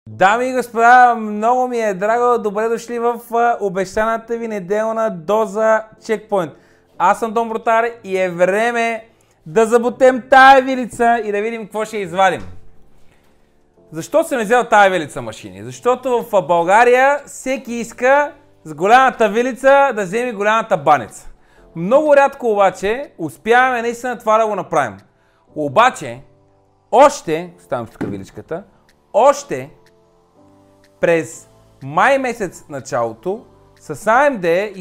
Дами и господа, много ми е драго, добре дошли в обещаната ви неделна доза чекпоинт. Аз съм Дон Брутар и е време да забутем тая вилица и да видим какво ще извадим. Защо съм взел тая вилица машини? Защото в България всеки иска с голямата вилица да вземе голямата баница. Много рядко обаче успяваме наистина това да го направим. Обаче, ставам тук виличката, през май месец началото с AMD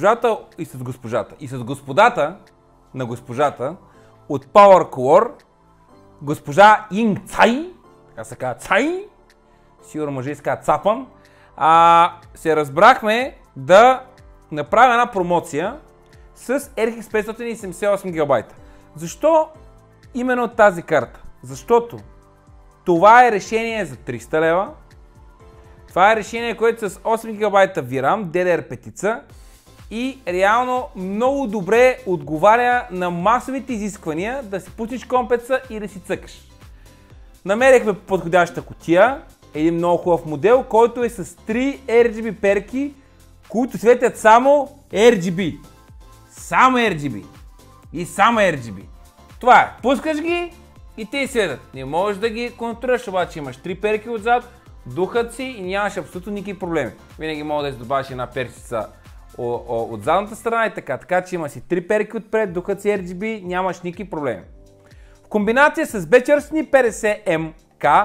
и с господата на госпожата от PowerColor, госпожа Инг Цай, така се казва Цай, сигурно мъже се казва Цапан, се разбрахме да направим една промоция с RX 578 ГБ. Защо именно тази карта? Защото това е решение за 300 лева. Това е решение, което с 8 ГБ VRAM, DDR5 и реално много добре отговаря на масовите изисквания да си пуснеш компеца и да си цъкаш. Намерихме подходяща кутия, един много хубав модел, който е с 3 RGB перки, които светят само RGB. Само RGB. И само RGB. Това е. Пускаш ги и те светят. Не можеш да ги контролираш, обаче имаш 3 перки отзад, духат си и нямаш абсолютно никакви проблеми. Винаги мога да си добавиш една персица от задната страна и така. Така че има си 3 перки отпред, духат си RGB, нямаш никакви проблеми. В комбинация с Beechers 50MK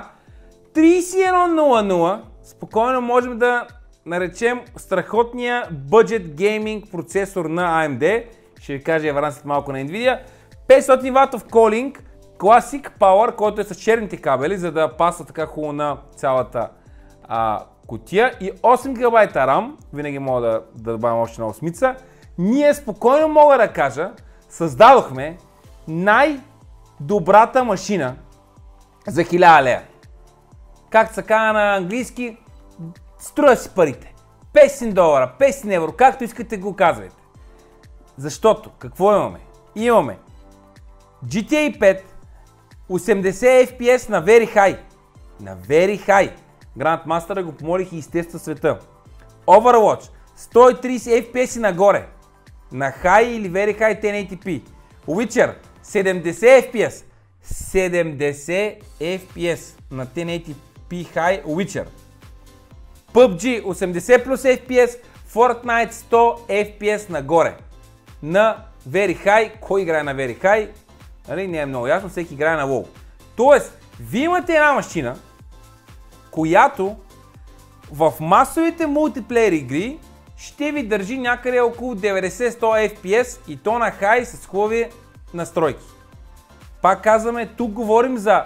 3100 спокойно можем да наречем страхотния budget gaming процесор на AMD. Ще ви кажа вариант след малко на Nvidia. 500 ватов колинг, Classic Power, който е с черните кабели, за да паса така хубаво на цялата кутия, и 8 ГБ RAM, винаги мога да добавим още на 8. Ние спокойно мога да кажа, създадохме най-добрата машина за 1000 лева. Както се казва на английски, струва си парите. 500 долара, 500 евро, както искате го казвайте. Защото, какво имаме? Имаме GTA 5, 80 FPS на Very High. На Very High. Grandmaster го помолих и изтества света. Overwatch, 130 FPS нагоре. На High или Very High 1080p. Witcher, 70 FPS. 70 FPS на 1080p High Witcher. PUBG, 80 плюс FPS. Fortnite, 100 FPS нагоре. На Very High. Кой играе на Very High? Нали, не е много ясно, всеки играе на WoW. Тоест, вие имате една машина, която в масовите мултиплеер игри ще ви държи някъде около 90-100 FPS и то на хай с хубави настройки. Пак казваме, тук говорим за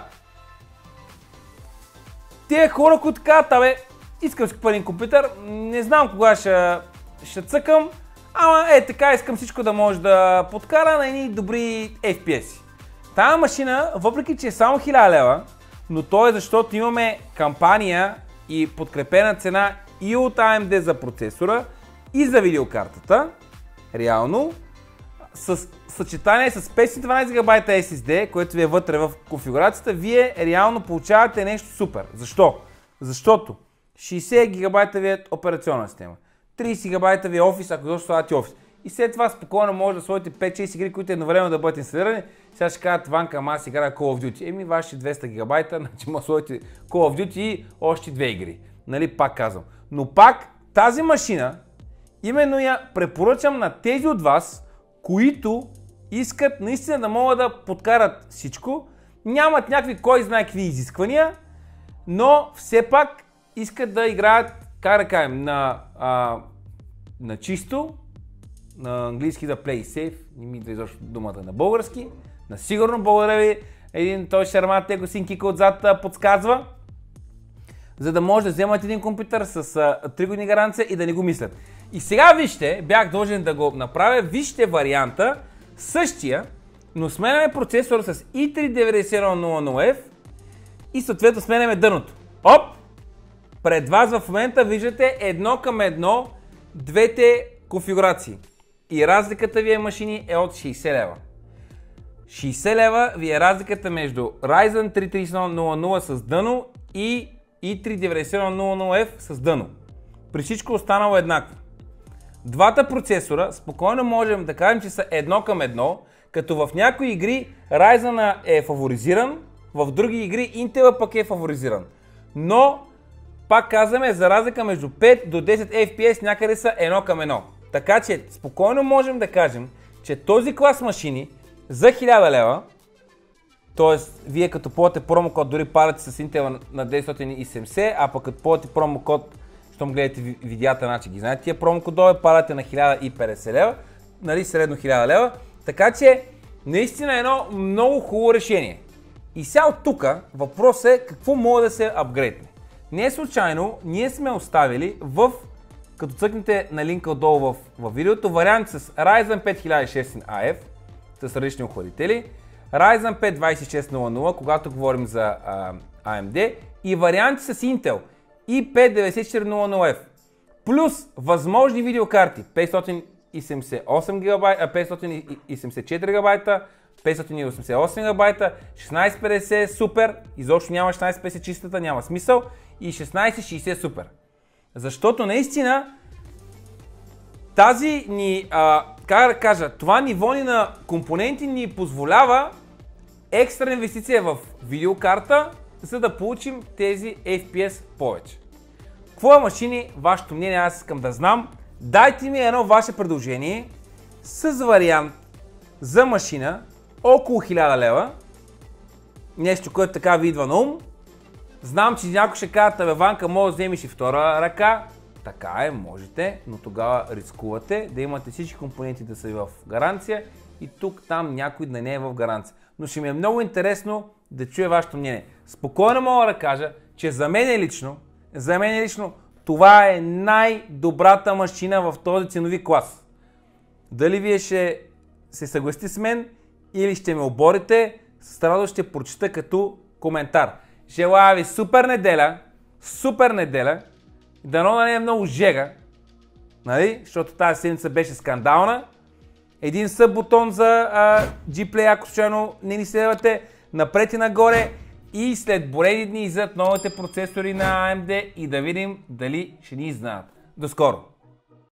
тези хора, които казват, абе, искам си купа един компютър, не знам кога ще цъкам, ама така искам всичко да може да подкара на едни добри FPS. Тая машина, въпреки че е само 1000 лева, но то е защото имаме кампания и подкрепена цена и от AMD за процесора и за видеокартата, реално, с съчетание с 512 ГБ SSD, което ви е вътре в конфигурацията, вие реално получавате нещо супер. Защо? Защото 60 ГБ ви е операционна система, 30 ГБ ви е офис, ако защо слагате офис. И след това спокойно може да сложите 5-6 игри, които едновременно да бъдат инсталирани. Сега ще кажат, Ванка, ама аз играя Call of Duty. Ваши 200 гигабайта, значи може да сложите Call of Duty и още 2 игри. Нали, пак казвам. Но пак тази машина, именно я препоръчам на тези от вас, които искат наистина да могат да подкарат всичко, нямат някакви кой знае какви изисквания, но все пак искат да играят, как да кажем, на чисто, на английски да play safe, не ми идва изобщо думата на български, на сигурно, благодаря ви, един той шармат, те го син кика отзад подсказва, за да може да вземат един компютър с 3 години гаранция и да не го мислят. И сега вижте, бях должен да го направя, вижте варианта, същия, но сменяме процесора с i3-9100F и съответно сменяме дъното. Оп! Пред вас в момента виждате едно към едно двете конфигурации. И разликата ви е машини е от 60 лева. 60 лева ви е разликата между Ryzen 3 3100 с дъно и i3 9100F с дъно. При всичко останало еднакво. Двата процесора спокойно можем да кажем, че са едно към едно, като в някои игри Ryzen е фаворизиран, в други игри Intel пък е фаворизиран. Но, пак казваме, за разлика между 5 до 10 FPS някъде са едно към едно. Така че спокойно можем да кажем, че този клас машини за 1000 лева, т.е. вие като ползвате промокод дори падате с Intel на 970, а пък като ползвате промокод, щом гледате видеята, значи ги знаете тия промокодове, падате на 1050 лева, нали, средно 1000 лева. Така че наистина е едно много хубаво решение. И сега от тук въпрос е какво може да се апгрейдне. Не е случайно, ние сме оставили като цъкнете на линка отдолу в видеото, вариант с Ryzen 5600AF с различни охладители, Ryzen 5 2600, когато говорим за AMD, и варианти с Intel i5 9400F, плюс възможни видеокарти 578 ГБ, 574 ГБ, 588 ГБ, 1650 супер, изобщо няма 1650 чистата, няма смисъл, и 1660 супер. Защото наистина тази ни, как да кажа, това ниво ни на компоненти ни позволява екстра инвестиция в видеокарта, за да получим тези FPS повече. Какво е машини? Вашето мнение, аз искам да знам. Дайте ми едно ваше предложение с вариант за машина около 1000 лева. Нещо, което така ви идва на ум. Знам, че някой ще казва, Ванка, може да вземеш и втора ръка. Така е, можете, но тогава рискувате да имате всички компоненти да са в гаранция и тук там някой да не е в гаранция. Но ще ми е много интересно да чуя вашето мнение. Спокойно мога да кажа, че за мен лично това е най-добрата машина в този ценови клас. Дали вие ще се съгласите с мен или ще ме оборите, с радост ще прочета като коментар. Желая ви супер неделя, дано да не е много жега, нали? Защото тази седмица беше скандална. Един съб бутон за Gplay, ако случайно не ни следвате, напред и нагоре, и след броени дни излизат новите процесори на AMD и да видим дали ще ни знаят. До скоро!